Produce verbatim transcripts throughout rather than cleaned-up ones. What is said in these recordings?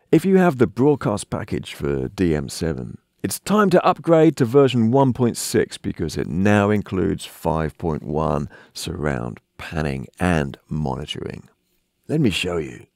If you have the broadcast package for D M seven, it's time to upgrade to version one point six because it now includes five point one surround panning and monitoring. Let me show you.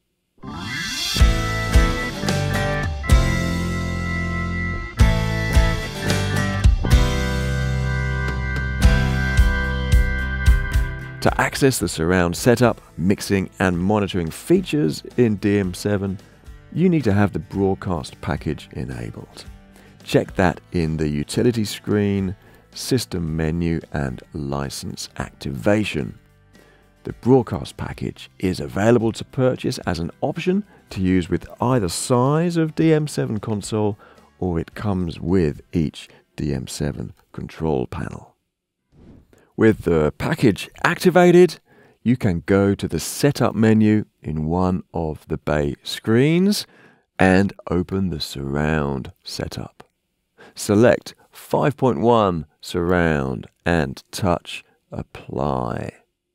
To access the surround setup, mixing and monitoring features in D M seven, you need to have the broadcast package enabled. Check that in the utility screen, system menu and license activation. The broadcast package is available to purchase as an option to use with either size of D M seven console, or it comes with each D M seven control panel. With the package activated, you can go to the Setup menu in one of the bay screens and open the surround setup. Select five point one surround and touch Apply.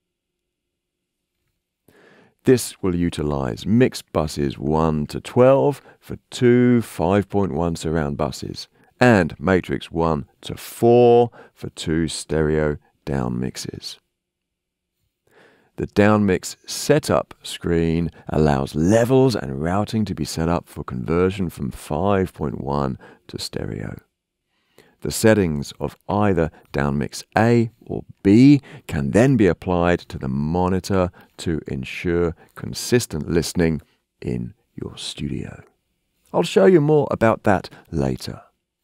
This will utilize mix buses one to twelve for two five point one surround buses and matrix one to four for two stereo down mixes. The downmix setup screen allows levels and routing to be set up for conversion from five point one to stereo. The settings of either downmix A or B can then be applied to the monitor to ensure consistent listening in your studio. I'll show you more about that later.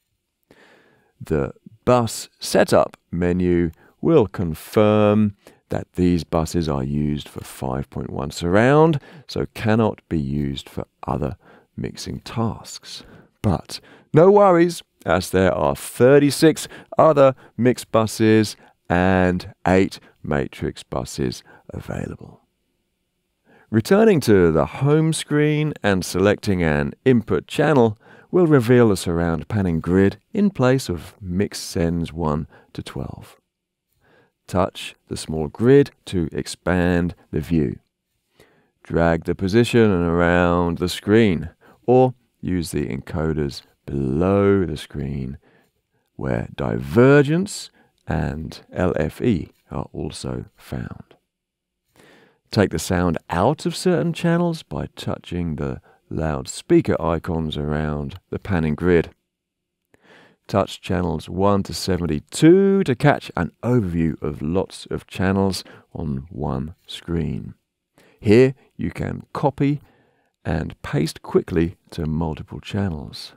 The bus setup menu will confirm that these buses are used for five point one surround, so cannot be used for other mixing tasks. But no worries, as there are thirty-six other mix buses and eight matrix buses available. Returning to the home screen and selecting an input channel will reveal the surround panning grid in place of mix sends one to twelve. Touch the small grid to expand the view. Drag the position around the screen, or use the encoders below the screen where divergence and L F E are also found. Take the sound out of certain channels by touching the loudspeaker icons around the panning grid. Touch channels one to seventy-two to catch an overview of lots of channels on one screen. Here you can copy and paste quickly to multiple channels.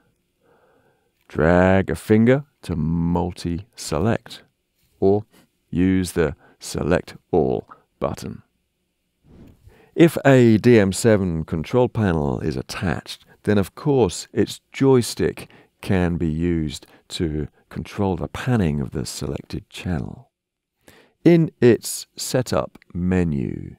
Drag a finger to multi-select, or use the Select All button. If a D M seven control panel is attached, then of course its joystick can be used to control the panning of the selected channel. In its Setup menu,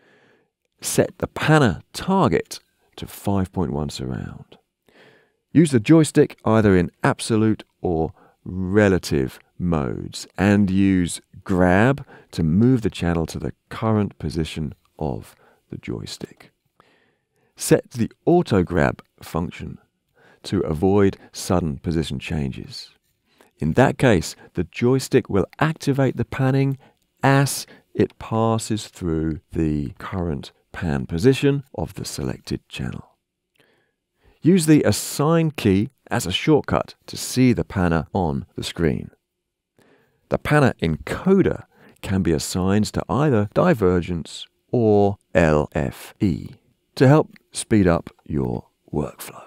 set the panner target to five point one surround. Use the joystick either in absolute or relative modes and use grab to move the channel to the current position of the joystick. Set the auto grab function to avoid sudden position changes. In that case, the joystick will activate the panning as it passes through the current pan position of the selected channel. Use the Assign key as a shortcut to see the panner on the screen. The panner encoder can be assigned to either divergence or L F E to help speed up your workflow.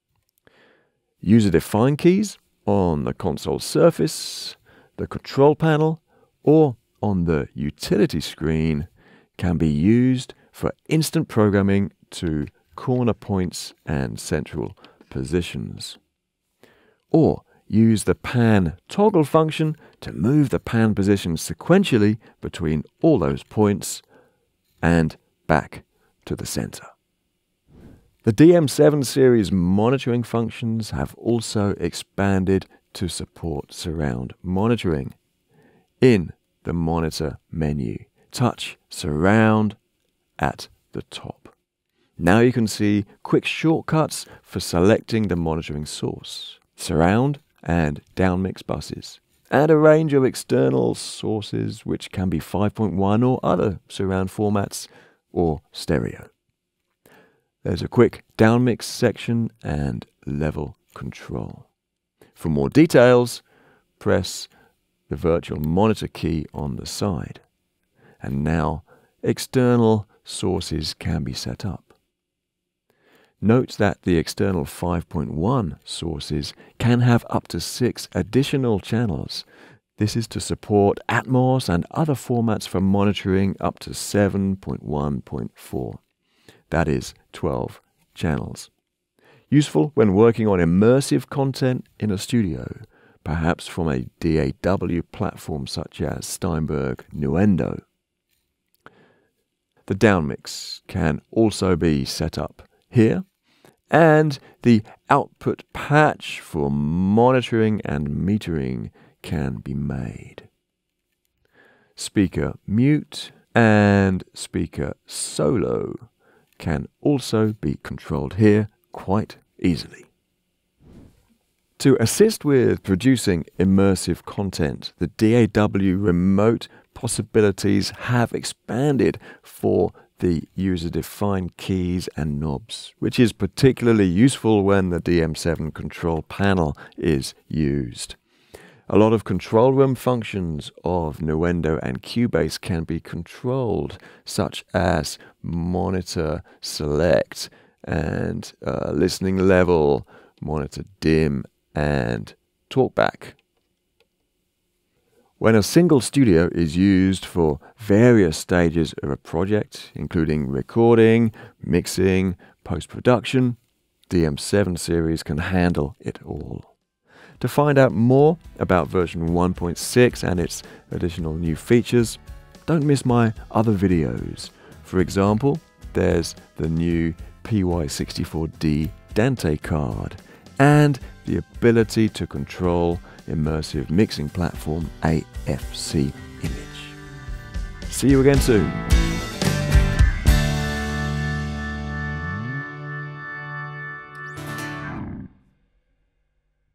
User-defined keys on the console surface, the control panel, or on the utility screen can be used for instant programming to corner points and central positions. Or use the pan toggle function to move the pan position sequentially between all those points and back to the center. The D M seven series monitoring functions have also expanded to support surround monitoring. In the monitor menu, touch surround at the top. Now you can see quick shortcuts for selecting the monitoring source, surround and downmix buses, and a range of external sources which can be five point one or other surround formats or stereo. There's a quick downmix section and level control. For more details, press the virtual monitor key on the side. And now external sources can be set up. Note that the external five point one sources can have up to six additional channels. This is to support Atmos and other formats for monitoring up to seven point one point four. That is twelve channels. Useful when working on immersive content in a studio, perhaps from a D A W platform such as Steinberg Nuendo. The downmix can also be set up here, and the output patch for monitoring and metering can be made. Speaker mute and speaker solo can also be controlled here quite easily. To assist with producing immersive content, the D A W Remote possibilities have expanded for the user-defined keys and knobs, which is particularly useful when the D M seven control panel is used. A lot of control room functions of Nuendo and Cubase can be controlled, such as monitor select and uh, listening level, monitor dim, and talkback. When a single studio is used for various stages of a project, including recording, mixing, post-production, D M seven series can handle it all. To find out more about version one point six and its additional new features, don't miss my other videos. For example, there's the new P Y sixty-four D Dante card and the ability to control immersive mixing platform A F C image. See you again soon.